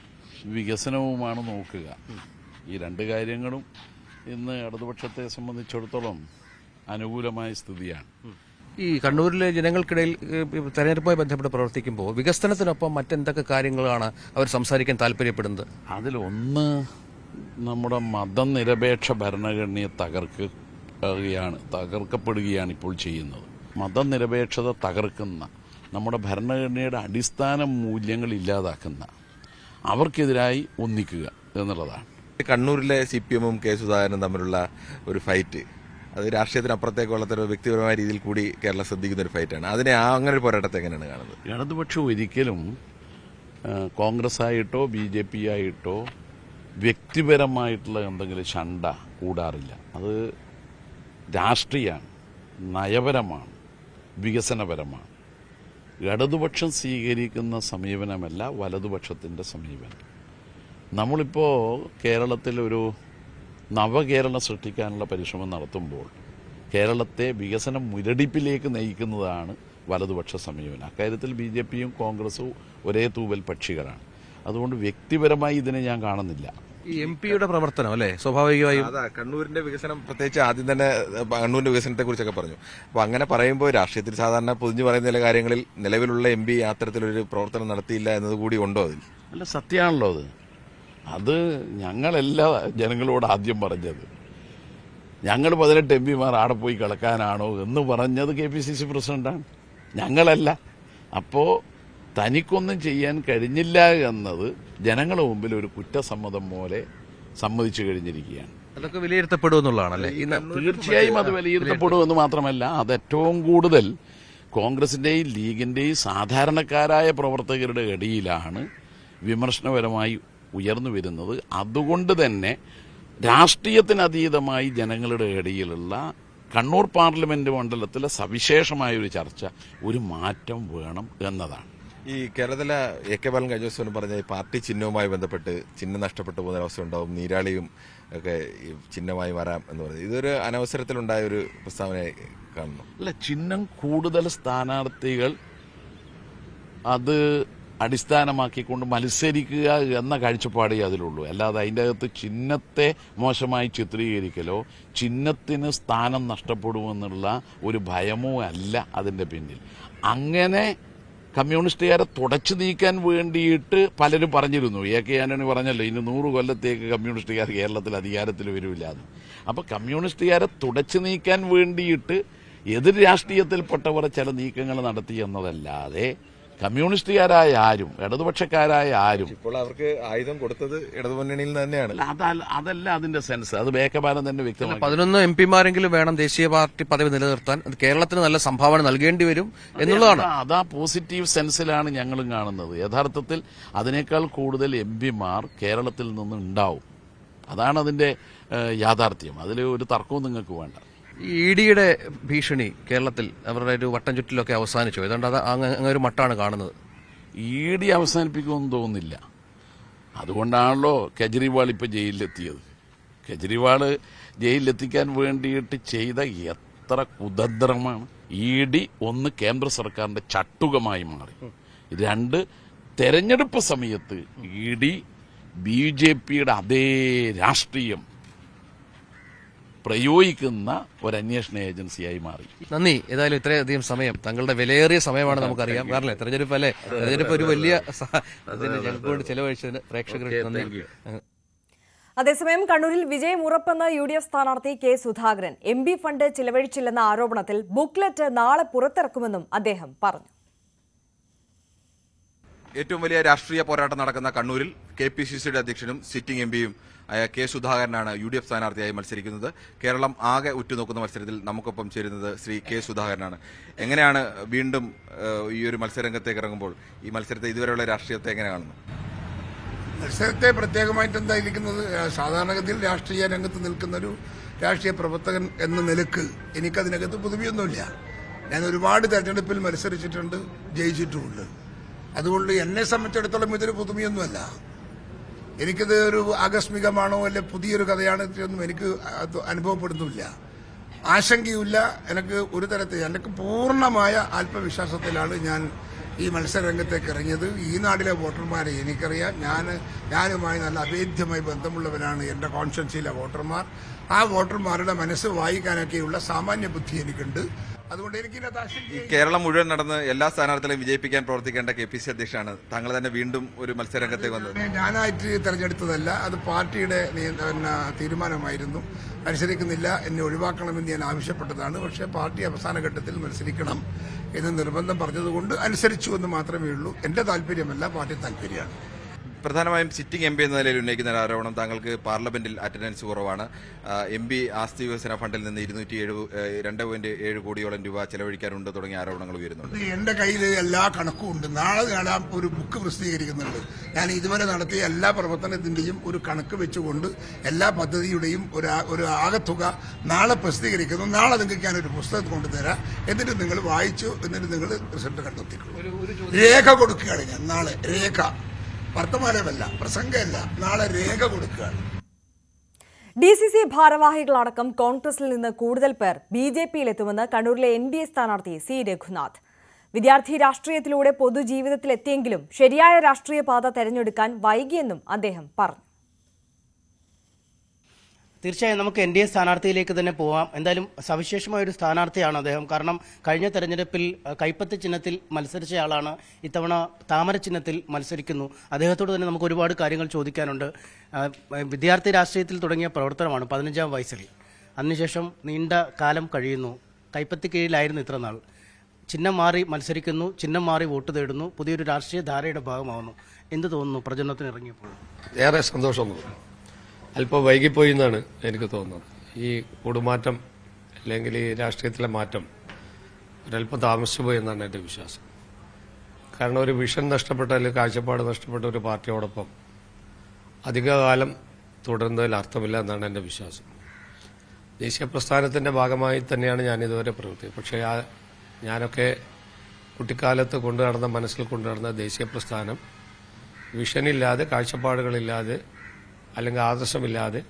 വികസനവുമാണ് നോക്കുക. ഈ രണ്ട് കാര്യങ്ങളും ഇന്ന് ഇടതുപക്ഷത്തെ സംബന്ധിച്ചിടത്തോളം അനുകൂലമായ സ്ഥിതിയാണ്. ഈ കണ്ണൂരിലെ ജനങ്ങൾക്കിടയിൽ തെരഞ്ഞെടുപ്പുമായി ബന്ധപ്പെട്ട് പ്രവർത്തിക്കുമ്പോൾ വികസനത്തിനൊപ്പം മറ്റെന്തൊക്കെ കാര്യങ്ങളാണ് അവർ സംസാരിക്കാൻ താല്പര്യപ്പെടുന്നത്? അതിലൊന്ന് നമ്മുടെ മതനിരപേക്ഷ ഭരണഘടനയെ തകർക്കുകയാണ് തകർക്കപ്പെടുകയാണ് ഇപ്പോൾ ചെയ്യുന്നത്. മതനിരപേക്ഷത തകർക്കുന്ന, നമ്മുടെ ഭരണഘടനയുടെ അടിസ്ഥാന മൂല്യങ്ങൾ ഇല്ലാതാക്കുന്ന അവർക്കെതിരായി ഒന്നിക്കുക എന്നുള്ളതാണ്. കണ്ണൂരിലെ സി പി എമ്മും കെ സുധാകരനും തമ്മിലുള്ള ഒരു ഫൈറ്റ്, അത് രാഷ്ട്രീയത്തിനപ്പുറത്തേക്കുള്ള ഒരു വ്യക്തിപരമായ രീതിയിൽ കൂടി കേരളം ശ്രദ്ധിക്കുന്ന ഒരു ഫൈറ്റാണ്. അതിനെ ആ അങ്ങനെ ഒരു പോരാട്ടത്തെ എങ്ങനെയാണ് കാണുന്നത്? ഇടതുപക്ഷം ഒരിക്കലും കോൺഗ്രസ് ആയിട്ടോ ബി ജെ പി ആയിട്ടോ വ്യക്തിപരമായിട്ടുള്ള എന്തെങ്കിലും ശണ്ട കൂടാറില്ല. അത് രാഷ്ട്രീയമാണ്, നയപരമാണ്, വികസനപരമാണ്. ഇടതുപക്ഷം സ്വീകരിക്കുന്ന സമീപനമല്ല വലതുപക്ഷത്തിൻ്റെ സമീപനം. നമ്മളിപ്പോൾ കേരളത്തിൽ ഒരു നവകേരളം സൃഷ്ടിക്കാനുള്ള പരിശ്രമം നടത്തുമ്പോൾ കേരളത്തെ വികസന മുരടിപ്പിലേക്ക് നയിക്കുന്നതാണ് വലതുപക്ഷ സമീപനം. അക്കാര്യത്തിൽ ബി ജെ പിയും കോൺഗ്രസും ഒരേ തൂവൽ പക്ഷികളാണ്. അതുകൊണ്ട് വ്യക്തിപരമായി ഇതിനെ ഞാൻ കാണുന്നില്ല. ഈ എം പിയുടെ പ്രവർത്തനം അല്ലേ സ്വാഭാവികമായും അതാ കണ്ണൂരിന്റെ വികസനം, പ്രത്യേകിച്ച് ആദ്യം തന്നെ കണ്ണൂരിന്റെ വികസനത്തെ കുറിച്ചൊക്കെ പറഞ്ഞു. അപ്പൊ അങ്ങനെ പറയുമ്പോൾ രാഷ്ട്രീയത്തിൽ സാധാരണ പൊതിഞ്ഞു പറയുന്ന ചില കാര്യങ്ങളിൽ നിലവിലുള്ള എം പി അത്തരത്തിലൊരു പ്രവർത്തനം നടത്തിയില്ല എന്നത് കൂടി ഉണ്ടോ അതിൽ? അല്ല, സത്യമാണല്ലോ അത്. അത് ഞങ്ങളല്ല ജനങ്ങളോട് ആദ്യം പറഞ്ഞത്. ഞങ്ങൾ പതിനെട്ട് എം പിമാർ ആടെ പോയി കളക്കാനാണോ എന്ന് പറഞ്ഞത് കെ പി സി സി പ്രസിഡന്റാണ്, ഞങ്ങളല്ല. അപ്പോൾ തനിക്കൊന്നും ചെയ്യാൻ കഴിഞ്ഞില്ല എന്നത് ജനങ്ങളുടെ മുമ്പിൽ ഒരു കുറ്റസമ്മതം പോലെ സമ്മതിച്ചു കഴിഞ്ഞിരിക്കുകയാണ്. അതൊക്കെ വിലയിരുത്തപ്പെടുമെന്നുള്ളതാണല്ലേ? തീർച്ചയായും അത് വിലയിരുത്തപ്പെടുമെന്ന് മാത്രമല്ല, അത് ഏറ്റവും കൂടുതൽ കോൺഗ്രസിന്റെയും ലീഗിന്റെയും സാധാരണക്കാരായ പ്രവർത്തകരുടെ ഇടയിലാണ് വിമർശനപരമായി ഉയർന്നു വരുന്നത്. അതുകൊണ്ട് തന്നെ രാഷ്ട്രീയത്തിനതീതമായി ജനങ്ങളുടെ ഇടയിലുള്ള കണ്ണൂർ പാർലമെന്റ് മണ്ഡലത്തിലെ സവിശേഷമായ ഒരു ചർച്ച, ഒരു മാറ്റം വേണം എന്നതാണ്. ഈ കേരളത്തിലെ എ കെ ബാലൻ കഴിഞ്ഞ ദിവസം പറഞ്ഞ ഈ പാർട്ടി ചിഹ്നവുമായി ബന്ധപ്പെട്ട് ചിഹ്നം നഷ്ടപ്പെട്ടു പോകുന്ന അവസ്ഥ ഉണ്ടാവും, നീരാളിയും ഒക്കെ ചിഹ്നമായി വരാം എന്ന് പറയുന്നത് ഇതൊരു അനവസരത്തിലുണ്ടായ ഒരു പ്രസ്താവനയായി കാണുന്നു. അല്ല, ചിഹ്നം കൂടുതൽ സ്ഥാനാർത്ഥികൾ അത് അടിസ്ഥാനമാക്കിക്കൊണ്ട് മത്സരിക്കുക എന്ന കാഴ്ചപ്പാടേ അതിലുള്ളൂ. അല്ലാതെ അതിൻ്റെ അകത്ത് ചിഹ്നത്തെ മോശമായി ചിത്രീകരിക്കലോ ചിഹ്നത്തിന് സ്ഥാനം നഷ്ടപ്പെടുമെന്നുള്ള ഒരു ഭയമോ അല്ല അതിൻ്റെ പിന്നിൽ. അങ്ങനെ കമ്മ്യൂണിസ്റ്റുകാരെ തുടച്ചു നീക്കാൻ വേണ്ടിയിട്ട് പലരും പറഞ്ഞിരുന്നു. എ കെ ആന്റണി പറഞ്ഞല്ലോ, ഇനി നൂറ് കൊല്ലത്തേക്ക് കമ്മ്യൂണിസ്റ്റുകാർ കേരളത്തിൽ അധികാരത്തിൽ വരില്ല എന്ന്. അപ്പോൾ കമ്മ്യൂണിസ്റ്റുകാരെ തുടച്ചു നീക്കാൻ വേണ്ടിയിട്ട് എതിർ രാഷ്ട്രീയത്തിൽപ്പെട്ടവർ ചില നീക്കങ്ങൾ നടത്തി എന്നതല്ലാതെ കമ്മ്യൂണിസ്റ്റുകാരായ ആരും ഇടതുപക്ഷക്കാരായ ആരും ഇപ്പോൾ അവർക്ക് ആയുധം കൊടുത്തത് ഇടതുമുന്നണിയിൽ തന്നെയാണ്. അതല്ല അതിന്റെ സെൻസ്. അത് ബേക്കബാലൻ തന്നെ വ്യക്തമാണ്. പതിനൊന്ന് എം പിമാരെങ്കിലും വേണം ദേശീയ പാർട്ടി പദവി നിലനിർത്താൻ. അത് കേരളത്തിന് നല്ല സംഭാവന നൽകേണ്ടി വരും എന്നുള്ളതാണ്. അതാ പോസിറ്റീവ് സെൻസിലാണ് ഞങ്ങളും കാണുന്നത്. യഥാർത്ഥത്തിൽ അതിനേക്കാൾ കൂടുതൽ എം പിമാർ കേരളത്തിൽ നിന്ന് ഉണ്ടാവും. അതാണ് അതിന്റെ യാഥാർത്ഥ്യം. അതിൽ ഒരു തർക്കവും നിങ്ങൾക്ക് വേണ്ട. ഈ ഇ ഡിയുടെ ഭീഷണി കേരളത്തിൽ അവരുടെ ഒരു വട്ടം ചുറ്റിലൊക്കെ അവസാനിച്ചു. ഏതാണ്ട് അത് അങ്ങനെ ഒരു മട്ടാണ് കാണുന്നത്. ഇ ഡി അവസാനിപ്പിക്കുമെന്ന് തോന്നുന്നില്ല. അതുകൊണ്ടാണല്ലോ കെജ്രിവാൾ ഇപ്പോൾ ജയിലിലെത്തിയത്. കെജ്രിവാൾ ജയിലിലെത്തിക്കാൻ വേണ്ടിയിട്ട് ചെയ്ത എത്ര കുതന്ത്രമാണ്. ഇ ഡി ഒന്ന് കേന്ദ്ര സർക്കാരിന്റെ ചട്ടുകമായി മാറി, രണ്ട് തെരഞ്ഞെടുപ്പ് സമയത്ത് ഇ ഡി ബി ജെ പിയുടെ അതേ രാഷ്ട്രീയം പ്രയോഗിക്കുന്ന ഒരു അന്വേഷണ ഏജൻസിയായി മാറി. നന്ദി. ഏതായാലും ഇത്രയധികം സമയം, താങ്കളുടെ വിലയേറിയ സമയമാണ് നമുക്കറിയാം. കാരണം തെരഞ്ഞെടുപ്പ് അല്ലേ, തെരഞ്ഞെടുപ്പ് ഒരു വലിയ ഞങ്ങൾക്ക് ചെലവഴിച്ചതിന് പ്രേക്ഷകർക്ക് നന്ദി. അതേസമയം കണ്ണൂരിൽ വിജയം ഉറപ്പെന്ന യു ഡി എഫ് സ്ഥാനാർത്ഥി K Sudhakaran M P fund ചിലവഴിച്ചില്ലെന്ന ആരോപണത്തിൽ ബുക്ക്ലെറ്റ് നാളെ പുറത്തിറക്കുമെന്നും അദ്ദേഹം പറഞ്ഞു. ഏറ്റവും വലിയ രാഷ്ട്രീയ പോരാട്ടം നടക്കുന്ന കണ്ണൂരിൽ കെ പി സി സിയുടെ അധ്യക്ഷനും സിറ്റിംഗ് എം പിയും ആയ കെ സുധാകരനാണ് യു ഡി എഫ് സ്ഥാനാർത്ഥിയായി മത്സരിക്കുന്നത്. കേരളം ആകെ ഉറ്റുനോക്കുന്ന മത്സരത്തിൽ നമുക്കൊപ്പം ചേരുന്നത് ശ്രീ കെ സുധാകരനാണ്. എങ്ങനെയാണ് വീണ്ടും ഈ ഒരു മത്സരരംഗത്തേക്ക് ഇറങ്ങുമ്പോൾ ഈ മത്സരത്തെ ഇതുവരെയുള്ള രാഷ്ട്രീയത്തെ എങ്ങനെ കാണുന്നു? മത്സരത്തെ പ്രത്യേകമായിട്ട് എന്തായിരിക്കുന്നത്, സാധാരണഗതിയിൽ രാഷ്ട്രീയ രംഗത്ത് നിൽക്കുന്നൊരു രാഷ്ട്രീയ പ്രവർത്തകൻ എന്ന നിലക്ക് എനിക്കതിനകത്ത് പുതുമയൊന്നുമില്ല. ഞാൻ ഒരുപാട് തെരഞ്ഞെടുപ്പിൽ മത്സരിച്ചിട്ടുണ്ട്, ജയിച്ചിട്ടുമുണ്ട്. അതുകൊണ്ട് എന്നെ സംബന്ധിച്ചിടത്തോളം ഇതൊരു പുതുമയൊന്നുമല്ല. എനിക്കിത് ഒരു ആകസ്മികമാണോ അല്ലെ പുതിയൊരു കഥയാണ് ഒന്നും എനിക്ക് അനുഭവപ്പെടുന്നില്ല, ആശങ്കയുമില്ല. എനിക്ക് ഒരു തരത്തിൽ എനിക്ക് പൂർണ്ണമായ ആത്മവിശ്വാസത്തിലാണ് ഞാൻ ഈ മത്സരരംഗത്തേക്ക് ഇറങ്ങിയത്. ഈ നാട്ടിലെ വോട്ടർമാരെ എനിക്കറിയാം. ഞാൻ ഞാനുമായി നല്ല അഭേദ്യമായി ബന്ധമുള്ളവരാണ് എൻ്റെ കോൺസ്റ്റിറ്റ്യുവൻസിയിലെ വോട്ടർമാർ. ആ വോട്ടർമാരുടെ മനസ്സ് വായിക്കാനൊക്കെയുള്ള സാമാന്യ ബുദ്ധി എനിക്കുണ്ട്. അതുകൊണ്ട് എനിക്ക് കേരളം മുഴുവൻ നടന്ന് എല്ലാ സ്ഥാനാർത്ഥികളെയും വിജയിപ്പിക്കാൻ പ്രവർത്തിക്കേണ്ട കെ പി സി അധ്യക്ഷനാണ് താങ്കൾ തന്നെ വീണ്ടും ഒരു മത്സരരംഗത്തേക്ക് വന്നത്. ഞാനായിട്ട് തെരഞ്ഞെടുത്തതല്ല, അത് പാർട്ടിയുടെ തീരുമാനമായിരുന്നു. മത്സരിക്കുന്നില്ല, എന്നെ ഒഴിവാക്കണമെന്ന് ഞാൻ ആവശ്യപ്പെട്ടതാണ്. പക്ഷേ പാർട്ടി അവസാന ഘട്ടത്തിൽ മത്സരിക്കണം എന്ന് നിർബന്ധം പറഞ്ഞതുകൊണ്ട് അനുസരിച്ചു എന്ന് മാത്രമേ ഉള്ളൂ. എന്റെ താല്പര്യമല്ല, പാർട്ടി താല്പര്യമാണ്. പ്രധാനമായും സിറ്റിംഗ് എം പി എന്ന നിലയിൽ ഉന്നയിക്കുന്ന ആരോപണം താങ്കൾക്ക് പാർലമെന്റിൽ അറ്റൻഡൻസ് കുറവാണ്. എം പി ആസ്തി വികസന ഫണ്ടിൽ നിന്ന് ഇരുന്നൂറ്റി ഏഴ് രണ്ട് പോയിന്റ് ഏഴ് കോടിയോളം രൂപ ചെലവഴിക്കാനുണ്ട് തുടങ്ങിയ ആരോപണങ്ങൾ ഉയരുന്നുണ്ട്. എന്റെ കയ്യിൽ എല്ലാ കണക്കും ഉണ്ട്. നാളെ ഞാൻ ഒരു ബുക്ക് പ്രസിദ്ധീകരിക്കുന്നുണ്ട്. ഞാൻ ഇതുവരെ നടത്തിയ എല്ലാ പ്രവർത്തനത്തിന്റെയും ഒരു കണക്ക് വെച്ചുകൊണ്ട് എല്ലാ പദ്ധതിയുടെയും ഒരു ആകത്തുക നാളെ പ്രസിദ്ധീകരിക്കുന്നു. നാളെ നിങ്ങൾക്ക് ഞാനൊരു പുസ്തകം കൊണ്ടുതരാം. എന്നിട്ട് നിങ്ങൾ വായിച്ചു, എന്നിട്ട് നിങ്ങൾ റിസൾട്ട് കണ്ടെത്തിക്കുള്ളൂ. രേഖ കൊടുക്കുകയാണ് ഞാൻ നാളെ. രേഖ, വർത്തമാനമല്ല, പ്രസംഗമല്ല, നാളെ രേഖ കൊടുക്കുകയാണ്. ഡി സി സി ഭാരവാഹികളടക്കം കോൺഗ്രസിൽ നിന്ന് കൂടുതൽ പേർ ബി ജെ പിയിലെത്തുമെന്ന് കണ്ണൂരിലെ എൻ ഡി എ സ്ഥാനാർത്ഥി സി രഘുനാഥ്. വിദ്യാർത്ഥി രാഷ്ട്രീയത്തിലൂടെ പൊതുജീവിതത്തിലെത്തിയെങ്കിലും ശരിയായ രാഷ്ട്രീയ പാത തെരഞ്ഞെടുക്കാൻ വൈകിയെന്നും അദ്ദേഹം പറഞ്ഞു. തീർച്ചയായും നമുക്ക് എൻ ഡി എ സ്ഥാനാർത്ഥിയിലേക്ക് തന്നെ പോവാം. എന്തായാലും സവിശേഷമായ ഒരു സ്ഥാനാർത്ഥിയാണ് അദ്ദേഹം. കാരണം കഴിഞ്ഞ തെരഞ്ഞെടുപ്പിൽ കൈപ്പത്തി ചിഹ്നത്തിൽ മത്സരിച്ചയാളാണ്, ഇത്തവണ താമര ചിഹ്നത്തിൽ മത്സരിക്കുന്നു. അദ്ദേഹത്തോട് തന്നെ നമുക്ക് ഒരുപാട് കാര്യങ്ങൾ ചോദിക്കാനുണ്ട്. വിദ്യാർത്ഥി രാഷ്ട്രീയത്തിൽ തുടങ്ങിയ പ്രവർത്തനമാണ് പതിനഞ്ചാം വയസ്സിൽ. അതിനുശേഷം നീണ്ട കാലം കഴിയുന്നു. കൈപ്പത്തി കീഴിലായിരുന്നു ഇത്ര നാൾ. ചിഹ്നം മാറി മത്സരിക്കുന്നു, ചിഹ്നം മാറി വോട്ട് തേടുന്നു, പുതിയൊരു രാഷ്ട്രീയ ധാരയുടെ ഭാഗമാവുന്നു. എന്ത് തോന്നുന്നു പ്രചരണത്തിന് ഇറങ്ങിയപ്പോൾ? ഏറെ സന്തോഷം. അല്പം വൈകിപ്പോയി എന്നാണ് എനിക്ക് തോന്നുന്നത്. ഈ കൂടുമാറ്റം അല്ലെങ്കിൽ ഈ രാഷ്ട്രീയത്തിലെ മാറ്റം ഒരല്പം താമസിച്ചു പോയി എന്നാണ് എൻ്റെ വിശ്വാസം. കാരണം ഒരു വിഷൻ നഷ്ടപ്പെട്ട അല്ലെങ്കിൽ കാഴ്ചപ്പാട് നഷ്ടപ്പെട്ട ഒരു പാർട്ടിയോടൊപ്പം അധികകാലം തുടരുന്നതിൽ അർത്ഥമില്ല എന്നാണ് എൻ്റെ വിശ്വാസം. ദേശീയ പ്രസ്ഥാനത്തിൻ്റെ ഭാഗമായി തന്നെയാണ് ഞാനിതുവരെ പ്രവർത്തിച്ചത്. പക്ഷേ ആ ഞാനൊക്കെ കുട്ടിക്കാലത്ത് കൊണ്ടു നടന്ന മനസ്സിൽ കൊണ്ടു നടന്ന ദേശീയ പ്രസ്ഥാനം വിഷനില്ലാതെ, കാഴ്ചപ്പാടുകളില്ലാതെ അല്ലെങ്കിൽ ആദർശമില്ലാതെ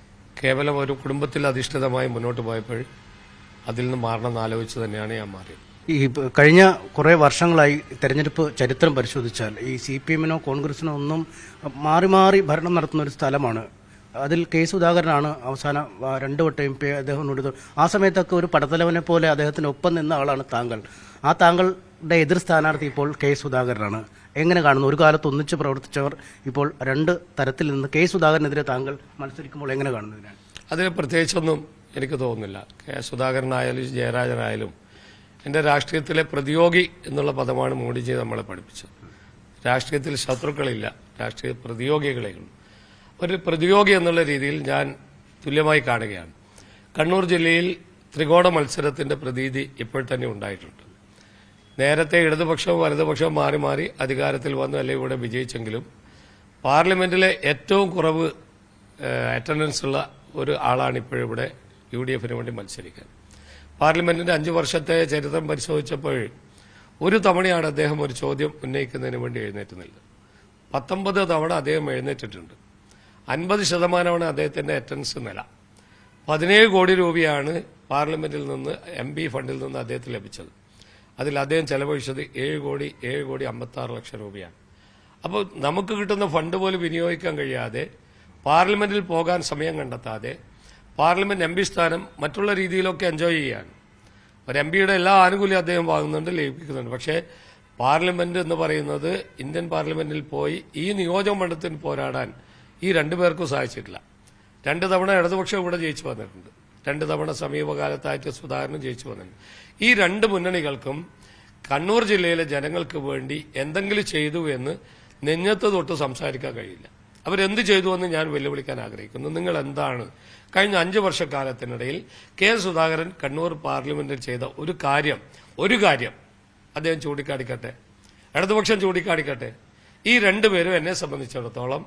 കേവലം ഒരു കുടുംബത്തിൽ അധിഷ്ഠിതമായി മുന്നോട്ട് പോയപ്പോൾ അതിൽ നിന്ന് മാറണമെന്ന് ആലോചിച്ച് തന്നെയാണ് ഞാൻ മാറിയത്. ഈ കഴിഞ്ഞ കുറേ വർഷങ്ങളായി തെരഞ്ഞെടുപ്പ് ചരിത്രം പരിശോധിച്ചാൽ ഈ സി പി എമ്മിനോ കോൺഗ്രസിനോ ഒന്നും മാറി മാറി ഭരണം നടത്തുന്ന ഒരു സ്ഥലമാണ്. അതിൽ കെ സുധാകരനാണ് അവസാന രണ്ടു വട്ടം എം പി അദ്ദേഹം. ആ സമയത്തൊക്കെ ഒരു പടത്തലവനെ പോലെ അദ്ദേഹത്തിന് ഒപ്പം നിന്ന ആളാണ് താങ്കൾ. ആ താങ്കളുടെ എതിർ സ്ഥാനാർത്ഥി ഇപ്പോൾ കെ സുധാകരനാണ്. എങ്ങനെ കാണുന്നു? ഒരു കാലത്ത് ഒന്നിച്ച് പ്രവർത്തിച്ചവർ ഇപ്പോൾ രണ്ട് തരത്തിൽ നിന്ന് കെ സുധാകരനെതിരെ താങ്കൾ മത്സരിക്കുമ്പോൾ എങ്ങനെ കാണുന്നതിനാണ്? അതിന് പ്രത്യേകിച്ചൊന്നും എനിക്ക് തോന്നുന്നില്ല. കെ സുധാകരനായാലും ജയരാജനായാലും എൻ്റെ രാഷ്ട്രീയത്തിലെ പ്രതിയോഗി എന്നുള്ള പദമാണ് മോഡിജി നമ്മളെ പഠിപ്പിച്ചത്. രാഷ്ട്രീയത്തിൽ ശത്രുക്കളില്ല, രാഷ്ട്രീയ പ്രതിയോഗികളേ ഉള്ളൂ. ഒരു പ്രതിയോഗി എന്നുള്ള രീതിയിൽ ഞാൻ തുല്യമായി കാണുകയാണ്. കണ്ണൂർ ജില്ലയിൽ ത്രികോണ മത്സരത്തിന്റെ പ്രതീതി ഇപ്പോൾ തന്നെ ഉണ്ടായിട്ടുണ്ട്. നേരത്തെ ഇടതുപക്ഷവും വലതുപക്ഷവും മാറി മാറി അധികാരത്തിൽ വന്നു അല്ലെങ്കിൽ ഇവിടെ വിജയിച്ചെങ്കിലും പാർലമെന്റിലെ ഏറ്റവും കുറവ് അറ്റൻഡൻസ് ഉള്ള ഒരു ആളാണ് ഇപ്പോഴിവിടെ യു ഡി എഫിന് വേണ്ടി മത്സരിക്കാൻ. പാർലമെന്റിന്റെ അഞ്ചു വർഷത്തെ ചരിത്രം പരിശോധിച്ചപ്പോൾ ഒരു തവണയാണ് അദ്ദേഹം ഒരു ചോദ്യം ഉന്നയിക്കുന്നതിന് വേണ്ടി എഴുന്നേറ്റുന്നത്. പത്തൊമ്പത് തവണ അദ്ദേഹം എഴുന്നേറ്റിട്ടുണ്ട്. അൻപത് ശതമാനമാണ് അദ്ദേഹത്തിന്റെ അറ്റൻഡൻസ് നില. പതിനേഴ് കോടി രൂപയാണ് പാർലമെന്റിൽ നിന്ന് എം പി ഫണ്ടിൽ നിന്ന് അദ്ദേഹത്തിന് ലഭിച്ചത്. അതിൽ അദ്ദേഹം ചെലവഴിച്ചത് ഏഴ് കോടി ഏഴ് കോടി അമ്പത്തി ആറ് ലക്ഷം രൂപയാണ്. അപ്പോൾ നമുക്ക് കിട്ടുന്ന ഫണ്ട് പോലും വിനിയോഗിക്കാൻ കഴിയാതെ, പാർലമെന്റിൽ പോകാൻ സമയം കണ്ടെത്താതെ, പാർലമെന്റ് എം പി സ്ഥാനം മറ്റുള്ള രീതിയിലൊക്കെ എൻജോയ് ചെയ്യാണ്. ഒരു എം പിയുടെ എല്ലാ ആനുകൂല്യം അദ്ദേഹം വാങ്ങുന്നുണ്ട്, ലഭിക്കുന്നുണ്ട്. പക്ഷേ പാർലമെന്റ് എന്ന് പറയുന്നത് ഇന്ത്യൻ പാർലമെന്റിൽ പോയി ഈ നിയോജക മണ്ഡലത്തിന് പോരാടാൻ ഈ രണ്ടുപേർക്കും സാധിച്ചിട്ടില്ല. രണ്ട് തവണ ഇടതുപക്ഷം ഇവിടെ ജയിച്ചു വന്നിട്ടുണ്ട്, രണ്ട് തവണ സമീപകാലത്തായിട്ട് സുധാകരനും ജയിച്ചു വന്നിട്ടുണ്ട്. ഈ രണ്ട് മുന്നണികൾക്കും കണ്ണൂർ ജില്ലയിലെ ജനങ്ങൾക്ക് വേണ്ടി എന്തെങ്കിലും ചെയ്തു എന്ന് നെഞ്ഞത്ത് തൊട്ട് സംസാരിക്കാൻ കഴിയില്ല. അവരെന്ത് ചെയ്തു എന്ന് ഞാൻ വെല്ലുവിളിക്കാൻ ആഗ്രഹിക്കുന്നു. നിങ്ങൾ എന്താണ് കഴിഞ്ഞ അഞ്ചു വർഷക്കാലത്തിനിടയിൽ കെ സുധാകരൻ കണ്ണൂർ പാർലമെന്റിൽ ചെയ്ത ഒരു കാര്യം ഒരു കാര്യം അദ്ദേഹം ചൂണ്ടിക്കാണിക്കട്ടെ, ഇടതുപക്ഷം ചൂണ്ടിക്കാണിക്കട്ടെ. ഈ രണ്ടുപേരും എന്നെ സംബന്ധിച്ചിടത്തോളം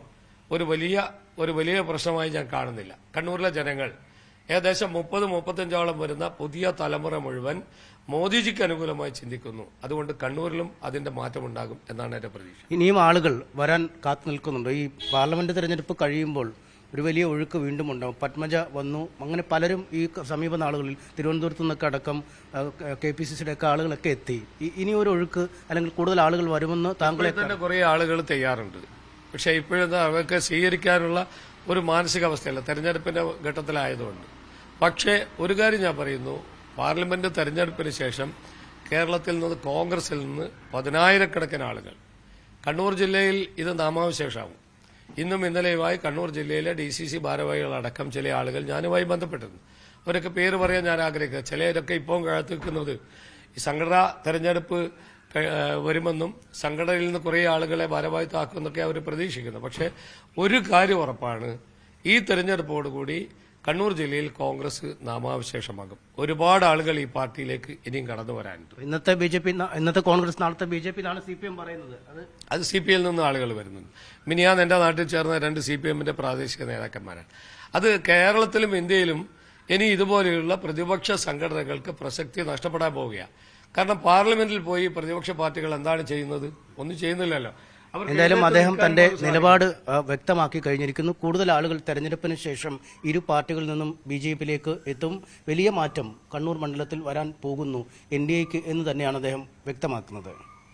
ഒരു വലിയ ഒരു വലിയ പ്രശ്നമായി ഞാൻ കാണുന്നില്ല. കണ്ണൂരിലെ ജനങ്ങൾ ഏകദേശം മുപ്പത് മുപ്പത്തഞ്ചോളം വരുന്ന പുതിയ തലമുറ മുഴുവൻ മോദിജിക്ക് അനുകൂലമായി ചിന്തിക്കുന്നു. അതുകൊണ്ട് കണ്ണൂരിലും അതിന്റെ മാറ്റമുണ്ടാകും എന്നാണ് എന്റെ പ്രതീക്ഷ. ഇനിയും ആളുകൾ വരാൻ കാത്തു നിൽക്കുന്നുണ്ട്. ഈ പാർലമെന്റ് തെരഞ്ഞെടുപ്പ് കഴിയുമ്പോൾ ഒരു വലിയ ഒഴുക്ക് വീണ്ടും ഉണ്ടാവും. പത്മജ വന്നു, അങ്ങനെ പലരും ഈ സമീപ നാളുകളിൽ തിരുവനന്തപുരത്ത് നിന്നൊക്കെ അടക്കം കെ പി സി സിയുടെ ഒക്കെ ആളുകളൊക്കെ എത്തി. ഇനി ഒരു ഒഴുക്ക് അല്ലെങ്കിൽ കൂടുതൽ ആളുകൾ വരുമെന്ന് താങ്കളെ തന്നെ കുറേ ആളുകൾ തയ്യാറുണ്ട്. പക്ഷേ ഇപ്പോഴത്തെ അവർക്ക് സ്വീകരിക്കാനുള്ള ഒരു മാനസികാവസ്ഥയല്ല, തെരഞ്ഞെടുപ്പിന്റെ ഘട്ടത്തിലായതുകൊണ്ട്. പക്ഷേ ഒരു കാര്യം ഞാൻ പറയുന്നു, പാർലമെന്റ് തെരഞ്ഞെടുപ്പിന് ശേഷം കേരളത്തിൽ നിന്ന് കോൺഗ്രസിൽ നിന്ന് പതിനായിരക്കണക്കിന് ആളുകൾ കണ്ണൂർ ജില്ലയിൽ ഇത് നാമാവശേഷമാവും. ഇന്നും ഇന്നലെയുമായി കണ്ണൂർ ജില്ലയിലെ ഡി സി സി ഭാരവാഹികളടക്കം ചില ആളുകൾ ഞാനുമായി ബന്ധപ്പെട്ടിരുന്നു. അവരൊക്കെ പേര് പറയാൻ ഞാൻ ആഗ്രഹിക്കുന്നത്. ചിലരൊക്കെ ഇപ്പോൾ കാത്തിരിക്കുന്നത് ഈ സംഘടനാ തെരഞ്ഞെടുപ്പ് വരുമെന്നും സംഘടനയിൽ നിന്ന് കുറേ ആളുകളെ ഭാരവാഹിത്വമാക്കുമെന്നൊക്കെ അവർ പ്രതീക്ഷിക്കുന്നു. പക്ഷേ ഒരു കാര്യം ഉറപ്പാണ്, ഈ തെരഞ്ഞെടുപ്പോടുകൂടി കണ്ണൂർ ജില്ലയിൽ കോൺഗ്രസ് നാമാവശേഷമാകും. ഒരുപാട് ആളുകൾ ഈ പാർട്ടിയിലേക്ക് ഇനിയും കടന്നു വരാനുണ്ട്. ഇന്നത്തെ ബി ജെ പി ഇന്നത്തെ കോൺഗ്രസ് നാളത്തെ ബി ജെ പി എന്നാണ് സി പി എം പറയുന്നത്. അത് സി പി ഐയിൽ നിന്ന് ആളുകൾ വരുന്നുണ്ട്. മിനിയാന്ന് എന്റെ നാട്ടിൽ ചേർന്ന രണ്ട് സി പി എമ്മിന്റെ പ്രാദേശിക നേതാക്കന്മാരാണ്. അത് കേരളത്തിലും ഇന്ത്യയിലും ഇനി ഇതുപോലെയുള്ള പ്രതിപക്ഷ സംഘടനകൾക്ക് പ്രസക്തി നഷ്ടപ്പെടാൻ പോവുകയാണ്. കാരണം പാർലമെന്റിൽ പോയി പ്രതിപക്ഷ പാർട്ടികൾ എന്താണ് ചെയ്യുന്നത്? ഒന്നും ചെയ്യുന്നില്ലല്ലോ. എന്തായാലും അദ്ദേഹം തന്റെ നിലപാട് വ്യക്തമാക്കി കഴിഞ്ഞിരിക്കുന്നു. കൂടുതൽ ആളുകൾ തെരഞ്ഞെടുപ്പിന് ശേഷം ഇരു പാർട്ടികളിൽ നിന്നും ബി ജെ പിയിലേക്ക് എത്തും. വലിയ മാറ്റം കണ്ണൂർ മണ്ഡലത്തിൽ വരാൻ പോകുന്നു എൻ ഡി എക്ക് എന്ന് തന്നെയാണ് അദ്ദേഹം വ്യക്തമാക്കുന്നത്.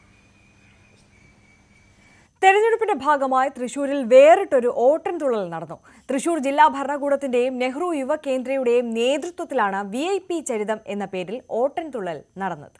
തെരഞ്ഞെടുപ്പിന്റെ ഭാഗമായി തൃശൂരിൽ വേറിട്ടൊരു ഓട്ടൻതുള്ളൽ നടന്നു. തൃശൂർ ജില്ലാ ഭരണകൂടത്തിന്റെയും നെഹ്റു യുവ കേന്ദ്രയുടെയും നേതൃത്വത്തിലാണ് വി ഐ പി ചരിതം എന്ന പേരിൽ ഓട്ടൻതുള്ളൽ നടന്നത്.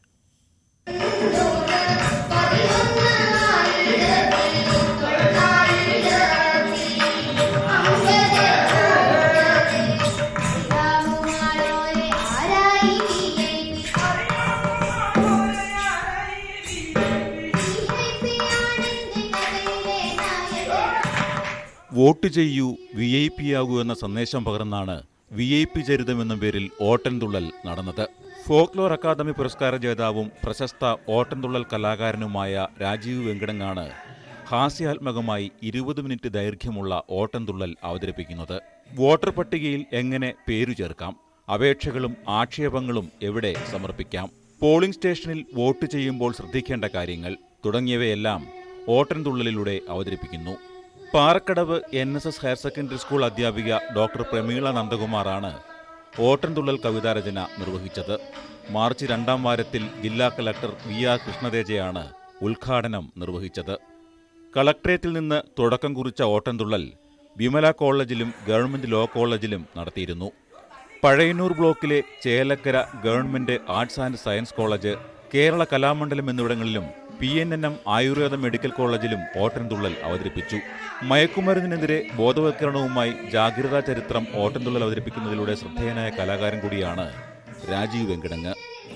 വോട്ട് ചെയ്യൂ വി ഐ പി ആകൂ എന്ന സന്ദേശം പകർന്നാണ് വി ഐ പി ചരിതം എന്ന പേരിൽ ഓട്ടൻതുള്ളൽ നടന്നത്. ഫോക്ലോർ അക്കാദമി പുരസ്കാര ജേതാവും പ്രശസ്ത ഓട്ടൻതുള്ളൽ കലാകാരനുമായ രാജീവ് വെങ്കടങ്ങാണ് ഹാസ്യാത്മകമായി ഇരുപത് മിനിറ്റ് ദൈർഘ്യമുള്ള ഓട്ടൻതുള്ളൽ അവതരിപ്പിക്കുന്നത്. വോട്ടർ പട്ടികയിൽ എങ്ങനെ പേരു ചേർക്കാം, അപേക്ഷകളും ആക്ഷേപങ്ങളും എവിടെ സമർപ്പിക്കാം, പോളിംഗ് സ്റ്റേഷനിൽ വോട്ട് ചെയ്യുമ്പോൾ ശ്രദ്ധിക്കേണ്ട കാര്യങ്ങൾ തുടങ്ങിയവയെല്ലാം ഓട്ടൻതുള്ളലിലൂടെ അവതരിപ്പിക്കുന്നു. Parakkadavu N S S higher secondary school അധ്യാപിക ഡോക്ടർ പ്രമീള നന്ദകുമാറാണ് ഓട്ടൻതുള്ളൽ കവിതാരചന നിർവഹിച്ചത്. മാർച്ച് രണ്ടാം വാരത്തിൽ ജില്ലാ കളക്ടർ വി ആർ കൃഷ്ണതേജയാണ് ഉദ്ഘാടനം നിർവഹിച്ചത്. കളക്ട്രേറ്റിൽ നിന്ന് തുടക്കം കുറിച്ച ഓട്ടൻതുള്ളൽ വിമല കോളേജിലും ഗവൺമെന്റ് ലോ കോളേജിലും നടത്തിയിരുന്നു. പഴയന്നൂർ ബ്ലോക്കിലെ Chelakkara government arts and science college, Kerala Kalamandalam എന്നിവിടങ്ങളിലും P N N M Ayurveda medical കോളേജിലും ഓട്ടൻതുള്ളൽ അവതരിപ്പിച്ചു. മയക്കുമരുന്നിനെതിരെ ബോധവൽക്കരണവുമായി ജാഗ്രതാ ചരിത്രം ഓട്ടൻതുള്ളൽ അവതരിപ്പിക്കുന്നതിലൂടെ ശ്രദ്ധേയനായ കലാകാരൻ കൂടിയാണ് Rajeev Venkatang.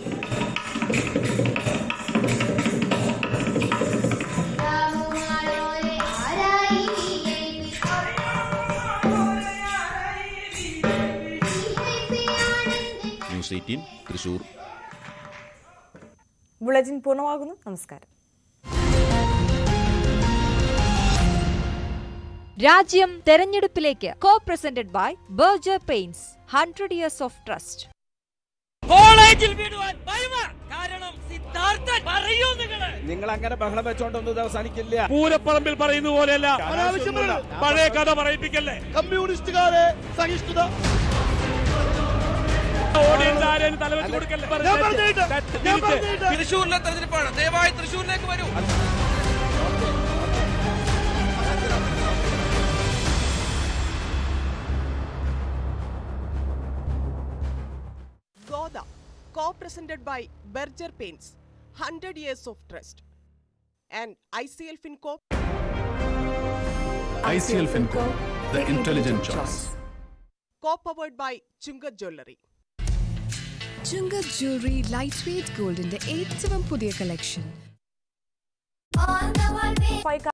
News eighteen Thrissur. Bulletin പൂർണ്ണമാകുന്നു. നമസ്കാരം. രാജ്യം തെരഞ്ഞെടുപ്പിലേക്ക്. Co presented by Berger paints, hundred years of trust. കോളേജിൽ വിടുവാൻ ഭയമ, കാരണം സിദ്ധാർത്ഥൻ പറയൂ നിങ്ങള് നിങ്ങൾ അങ്ങനെ ബഹളം വെച്ചോണ്ടൊന്നും അവസാനിക്കില്ല. പൂരപ്പറമ്പിൽ പറയുന്ന പോലെയല്ല, പഴയ കഥ പറയിപ്പിക്കല്ലേ. കമ്മ്യൂണിസ്റ്റുകാരെ സഹിഷ്ണുത തൃശ്ശൂരിലെ തെരഞ്ഞെടുപ്പാണ്. ദയവായി തൃശ്ശൂരിലേക്ക് വരൂ. Goda, co-presented by Berger Paints, hundred years of trust, and I C L Fincorp. I C L Fincorp, the intelligent choice. Co-powered by Chungat Jewelry. Chungat Jewelry lightweight gold in the ഏറ്റവും പുതിയ collection.